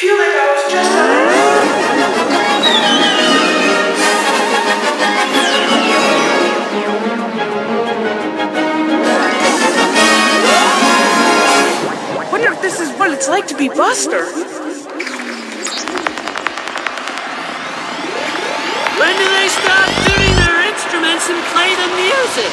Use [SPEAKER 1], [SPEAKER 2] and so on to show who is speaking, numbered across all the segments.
[SPEAKER 1] feel like I was just wonder if this is what it's like to be Buster.
[SPEAKER 2] When do they stop tuning their instruments and play the music?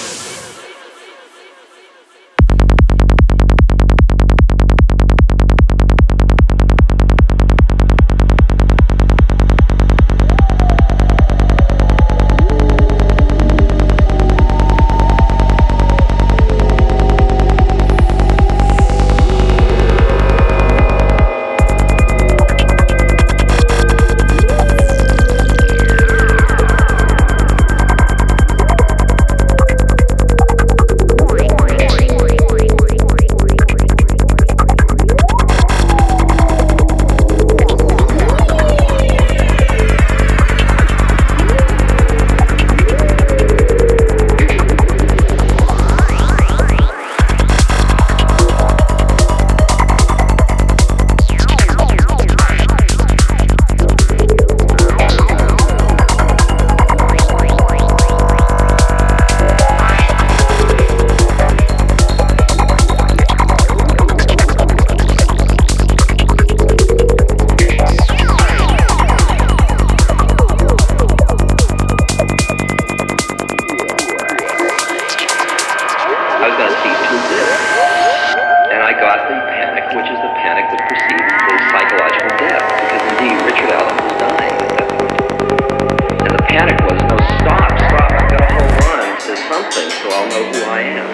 [SPEAKER 3] I was going to see two deaths. And I got the panic, which is the panic that precedes the psychological death, because indeed Richard Allen was dying at that point. And the panic was, no, stop, I've got to hold on to something so I'll know who I am.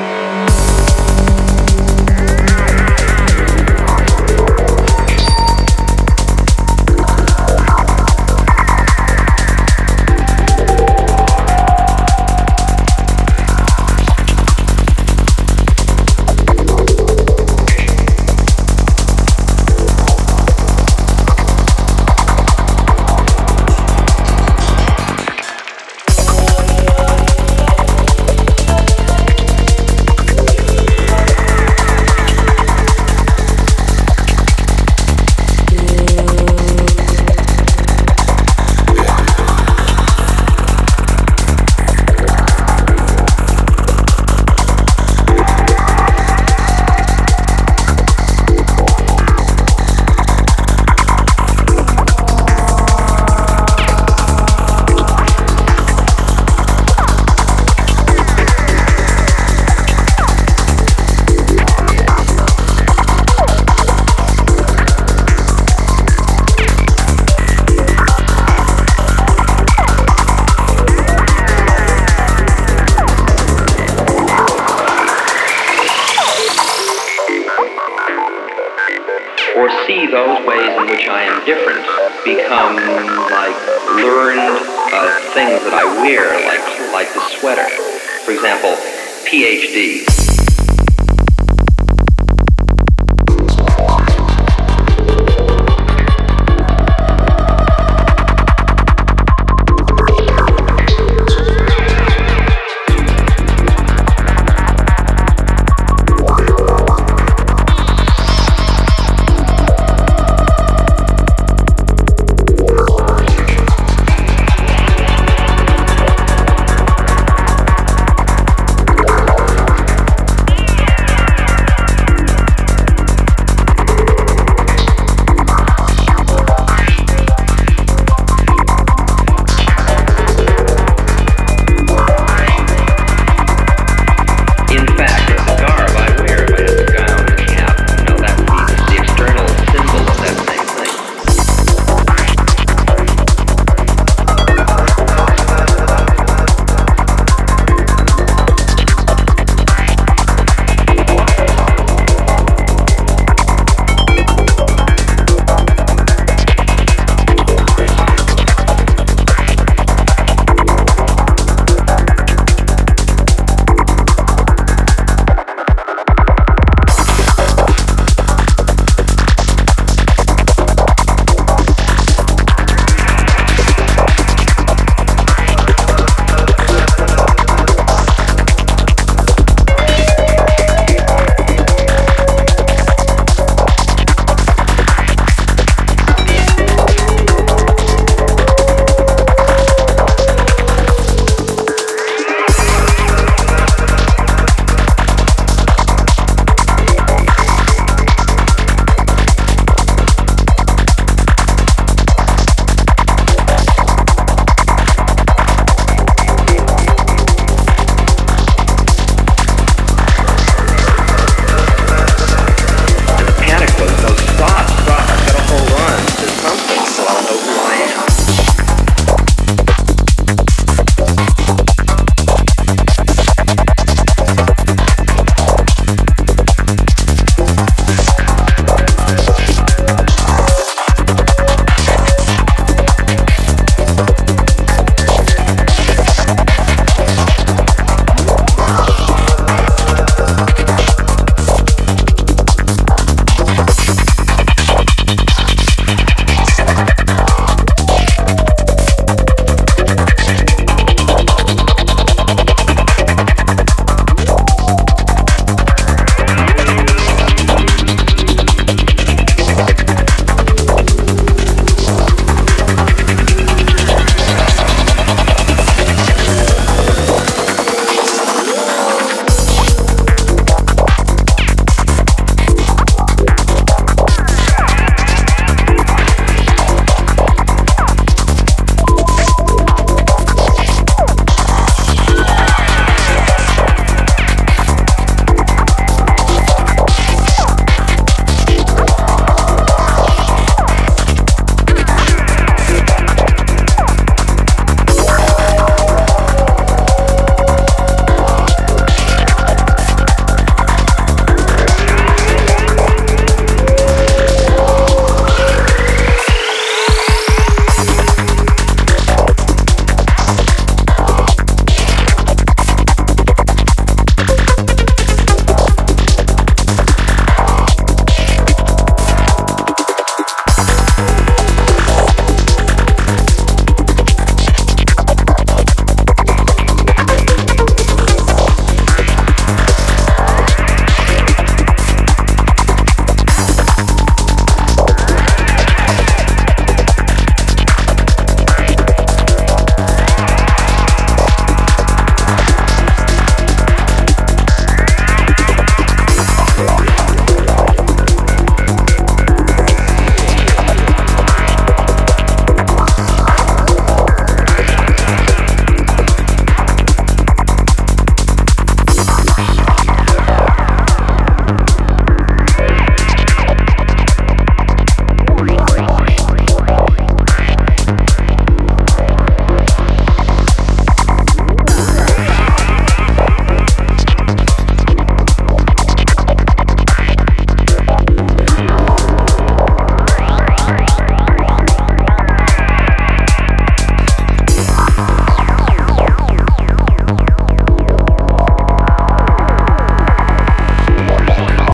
[SPEAKER 3] Or see those ways in which I am different become like learned things that I wear, like the sweater. For example, PhD.